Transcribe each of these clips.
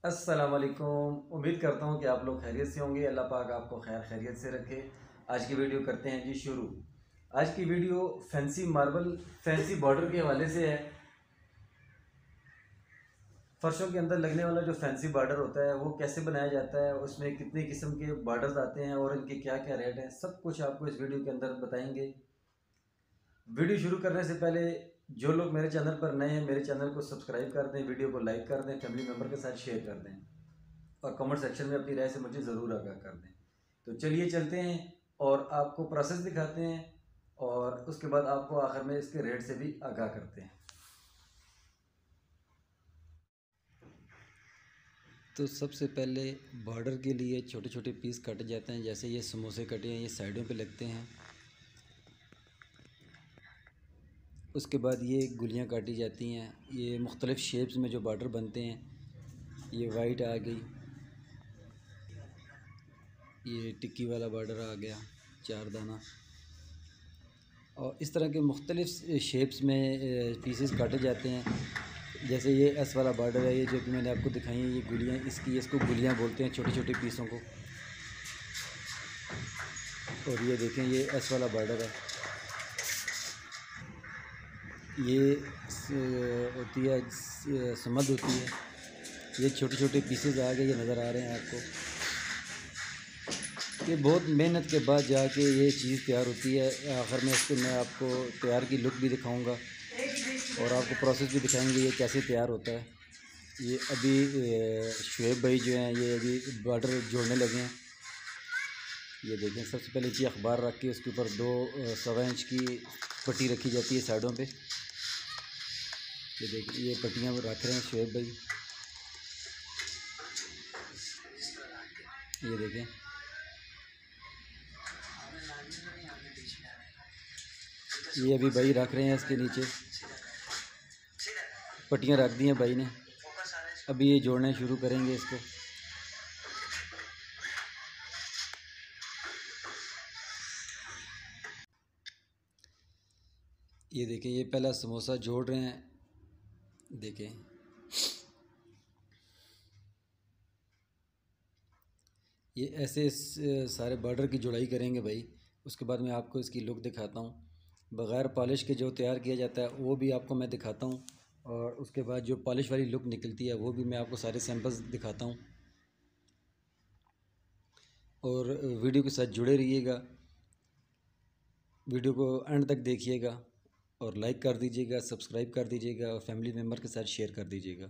अस्सलाम वालेकुम। उम्मीद करता हूँ कि आप लोग खैरियत से होंगे। अल्लाह पाक आपको खैरियत से रखे। आज की वीडियो करते हैं जी शुरू। आज की video fancy marble fancy border के हवाले से है। फर्शों के अंदर लगने वाला जो फैंसी बॉर्डर होता है वो कैसे बनाया जाता है, उसमें कितने किस्म के बॉर्डर्स आते हैं और इनके क्या क्या रेट हैं, सब कुछ आपको इस वीडियो के अंदर बताएंगे। वीडियो शुरू करने से पहले जो लोग मेरे चैनल पर नए हैं, मेरे चैनल को सब्सक्राइब कर दें, वीडियो को लाइक कर दें, फैमिली मेम्बर के साथ शेयर कर दें और कमेंट सेक्शन में अपनी राय से मुझे ज़रूर आगाह कर दें। तो चलिए चलते हैं और आपको प्रोसेस दिखाते हैं और उसके बाद आपको आखिर में इसके रेट से भी आगाह करते हैं। तो सबसे पहले बॉर्डर के लिए छोटे छोटे पीस काटे जाते हैं। जैसे ये समोसे कटे हैं, ये साइडों पे लगते हैं। उसके बाद ये गुलियाँ काटी जाती हैं। ये मुख्तलिफ़ शेप्स में जो बॉर्डर बनते हैं, ये वाइट आ गई, ये टिक्की वाला बॉर्डर आ गया 4 दाना, और इस तरह के मुख्तलिफ़ शेप्स में पीसेस काटे जाते हैं। जैसे ये एस वाला बॉर्डर है, ये जो कि मैंने आपको दिखाई है, ये गुलियाँ इसको गुलियाँ बोलते हैं, छोटे छोटे पीसों को। और ये देखें, ये एस वाला बॉर्डर है, ये होती है समद होती है। ये छोटे छोटे पीसेज आ गए, ये नज़र आ रहे हैं आपको। ये बहुत मेहनत के बाद जाके ये चीज़ तैयार होती है। आखिर में इसको मैं आपको तैयार की लुक भी दिखाऊंगा और आपको प्रोसेस भी दिखाएंगे ये कैसे तैयार होता है। ये अभी शुएब भाई जो हैं, ये अभी बॉर्डर जोड़ने लगे हैं। ये देखें, सबसे पहले जी अखबार रख के उसके ऊपर 2 सवा इंच की पट्टी रखी जाती है साइडों पे। ये देखिए, ये पट्टियाँ रख रहे हैं शुएब भाई। ये देखें, ये अभी भाई रख रहे हैं, इसके नीचे पट्टियाँ रख दी हैं भाई ने। अभी ये जोड़ने शुरू करेंगे इसको। ये देखें, ये पहला समोसा जोड़ रहे हैं। देखें, ये ऐसे सारे बॉर्डर की जुड़ाई करेंगे भाई। उसके बाद मैं आपको इसकी लुक दिखाता हूँ। बग़ैर पॉलिश के जो तैयार किया जाता है वो भी आपको मैं दिखाता हूँ, और उसके बाद जो पॉलिश वाली लुक निकलती है वो भी मैं आपको सारे सैंपल्स दिखाता हूँ। और वीडियो के साथ जुड़े रहिएगा, वीडियो को एंड तक देखिएगा और लाइक कर दीजिएगा, सब्सक्राइब कर दीजिएगा और फैमिली मेम्बर के साथ शेयर कर दीजिएगा।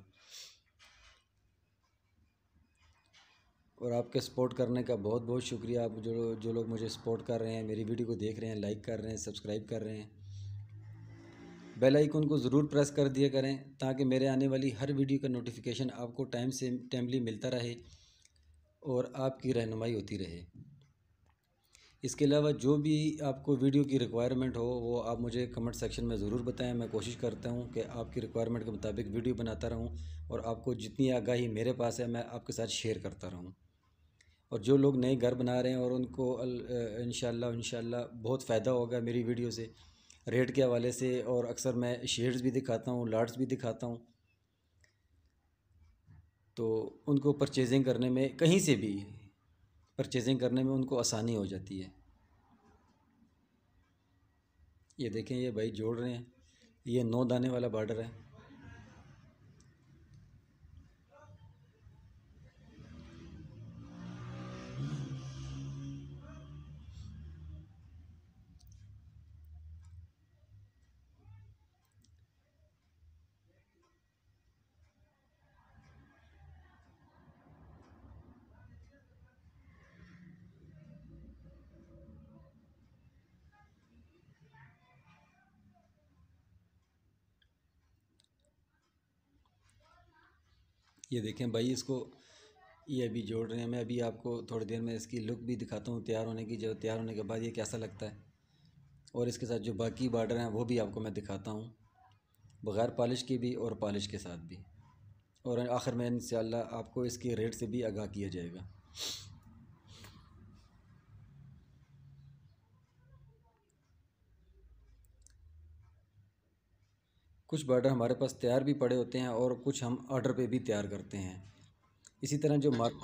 और आपके सपोर्ट करने का बहुत बहुत शुक्रिया। आप जो जो लोग मुझे सपोर्ट कर रहे हैं, मेरी वीडियो को देख रहे हैं, लाइक कर रहे हैं, सब्सक्राइब कर रहे हैं, बेल आइकन को ज़रूर प्रेस कर दिया करें ताकि मेरे आने वाली हर वीडियो का नोटिफिकेशन आपको टाइमली मिलता रहे और आपकी रहनुमाई होती रहे। इसके अलावा जो भी आपको वीडियो की रिक्वायरमेंट हो वो आप मुझे कमेंट सेक्शन में ज़रूर बताएं। मैं कोशिश करता हूं कि आपकी रिक्वायरमेंट के मुताबिक वीडियो बनाता रहूं और आपको जितनी आगाही मेरे पास है मैं आपके साथ शेयर करता रहूं। और जो लोग नए घर बना रहे हैं और उनको इंशाल्लाह बहुत फ़ायदा होगा मेरी वीडियो से, रेट के हवाले से। और अक्सर मैं शेड्स भी दिखाता हूँ, लाट्स भी दिखाता हूँ, तो उनको परचेजिंग करने में, कहीं से भी परचेजिंग करने में उनको आसानी हो जाती है। ये देखें, ये भाई जोड़ रहे हैं। ये 9 दाने वाला बॉर्डर है। ये देखें भाई, इसको ये अभी जोड़ रहे हैं। मैं अभी आपको थोड़ी देर में इसकी लुक भी दिखाता हूँ तैयार होने की, जो तैयार होने के बाद ये कैसा लगता है। और इसके साथ जो बाकी बॉर्डर हैं वो भी आपको मैं दिखाता हूँ, बग़ैर पॉलिश के भी और पॉलिश के साथ भी। और आखिर में इंशाल्लाह आपको इसके रेट से भी आगाह किया जाएगा। कुछ बॉर्डर हमारे पास तैयार भी पड़े होते हैं और कुछ हम ऑर्डर पे भी तैयार करते हैं। इसी तरह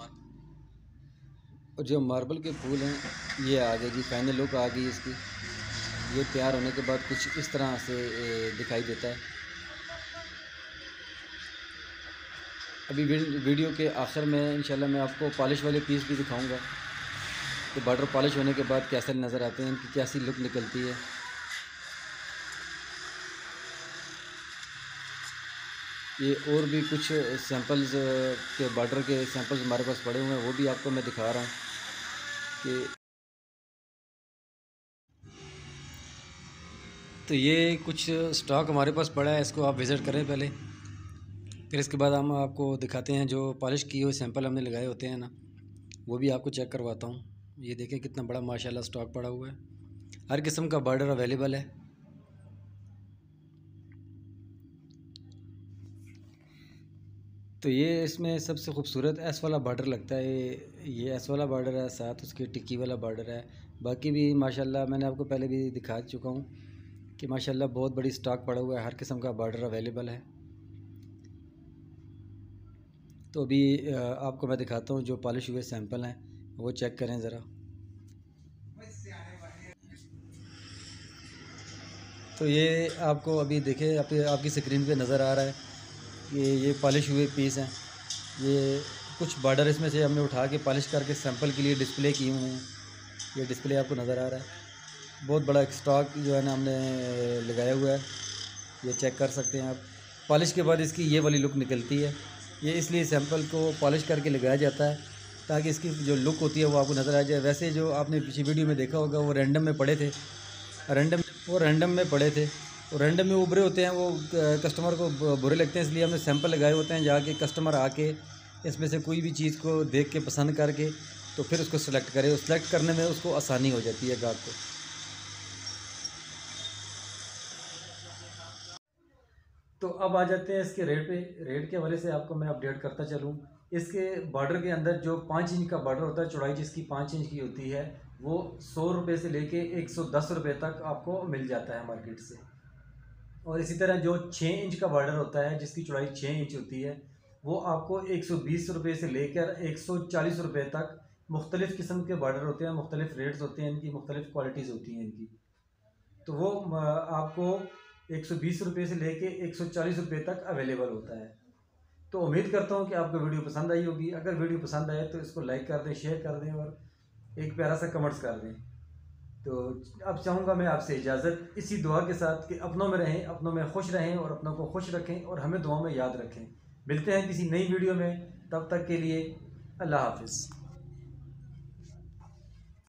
जो मार्बल के फूल हैं, ये आ गए जी, फाइनल लुक आ गई इसकी। ये तैयार होने के बाद कुछ इस तरह से दिखाई देता है। अभी वीडियो के आखिर में इंशाल्लाह मैं आपको पॉलिश वाले पीस भी दिखाऊंगा कि बॉर्डर पॉलिश होने के बाद कैसे नज़र आते हैं, इनकी कैसी लुक निकलती है। ये और भी कुछ सैंपल्स के बॉर्डर के सैंपल्स हमारे पास पड़े हुए हैं, वो भी आपको मैं दिखा रहा हूँ कि तो ये कुछ स्टॉक हमारे पास पड़ा है, इसको आप विज़िट करें पहले, फिर इसके बाद हम आपको दिखाते हैं जो पॉलिश किए हुए सैंपल हमने लगाए होते हैं ना, वो भी आपको चेक करवाता हूँ। ये देखें कितना बड़ा माशाल्लाह स्टॉक पड़ा हुआ है, हर किस्म का बॉर्डर अवेलेबल है। तो ये इसमें सबसे खूबसूरत एस वाला बॉर्डर लगता है, ये एस वाला बॉर्डर है, साथ उसके टिक्की वाला बॉर्डर है। बाकी भी माशाल्लाह मैंने आपको पहले भी दिखा चुका हूँ कि माशाल्लाह बहुत बड़ी स्टॉक पड़ा हुआ है, हर किस्म का बॉर्डर अवेलेबल है। तो अभी आपको मैं दिखाता हूँ जो पॉलिश हुए सैंपल हैं, वो चेक करें ज़रा। तो ये आपको अभी देखें, आपकी स्क्रीन पे नज़र आ रहा है कि ये पॉलिश हुए पीस हैं। ये कुछ बॉर्डर इसमें से हमने उठा के पॉलिश करके सैंपल के लिए डिस्प्ले किए हुए हैं। ये डिस्प्ले आपको नज़र आ रहा है, बहुत बड़ा एक स्टॉक जो है ना हमने लगाया हुआ है, ये चेक कर सकते हैं आप। पॉलिश के बाद इसकी ये वाली लुक निकलती है। ये इसलिए सैंपल को पॉलिश करके लगाया जाता है ताकि इसकी जो लुक होती है वो आपको नज़र आ जाए। वैसे जो आपने पिछली वीडियो में देखा होगा वो रैंडम में पड़े थे, रैंडम में पड़े थे, और रैंडम में उभरे होते हैं, वो कस्टमर को बुरे लगते हैं, इसलिए हमने सैंपल लगाए होते हैं। जाके कस्टमर आके इसमें से कोई भी चीज़ को देख के पसंद करके तो फिर उसको सेलेक्ट करे, सेलेक्ट करने में उसको आसानी हो जाती है ग्राहक को। तो अब आ जाते हैं इसके रेट पे। रेट के हवाले से आपको मैं अपडेट करता चलूँ। इसके बॉर्डर के अंदर जो 5 इंच का बॉर्डर होता है, चौड़ाई जिसकी 5 इंच की होती है, वो 100 रुपये से लेके 110 रुपये तक आपको मिल जाता है मार्केट से। और इसी तरह जो 6 इंच का बॉर्डर होता है जिसकी चौड़ाई 6 इंच होती है, वो आपको 120 रुपये से लेकर 140 रुपये तक मुख्तलिफ़ किस्म के बॉर्डर होते हैं, मुख्तलिफ़ रेट्स होते हैं इनकी, मुख्तलिफ़ क्वालिटीज़ होती हैं इनकी। तो वो आपको 120 रुपये से लेके 140 रुपये तक अवेलेबल होता है। तो उम्मीद करता हूँ कि आपको वीडियो पसंद आई होगी। अगर वीडियो पसंद आए तो इसको लाइक कर दें, शेयर कर दें और एक प्यारा सा कमेंट्स कर दें। तो अब चाहूँगा मैं आपसे इजाज़त, इसी दुआ के साथ कि अपनों में रहें, अपनों में खुश रहें और अपनों को खुश रखें और हमें दुआ में याद रखें। मिलते हैं किसी नई वीडियो में, तब तक के लिए अल्लाह हाफ़िज़।